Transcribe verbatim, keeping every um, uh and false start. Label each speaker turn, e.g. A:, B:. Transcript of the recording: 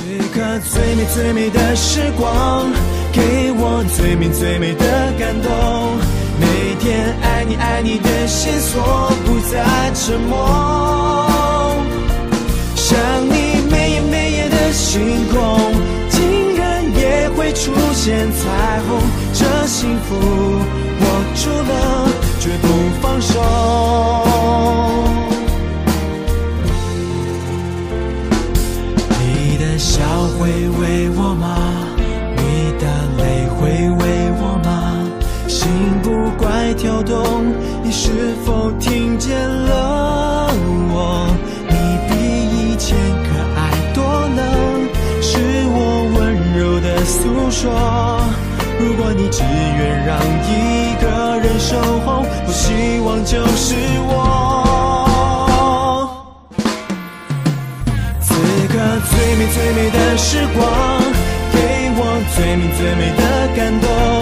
A: 刻最美最美的时光，给我最美最美的感动。每天爱你爱你的线索不再沉默，想你每夜每夜的星空，竟然也会出现彩虹。这幸福握住了，绝不放手。你的笑会为我吗？你的泪会为我吗？心不怪跳动，你是否听见了我？你比以前可爱多了，是我温柔的诉说。如果你只愿让一个人守候，我希望就是我。此刻最美最美的时光，给我最美最美的感动。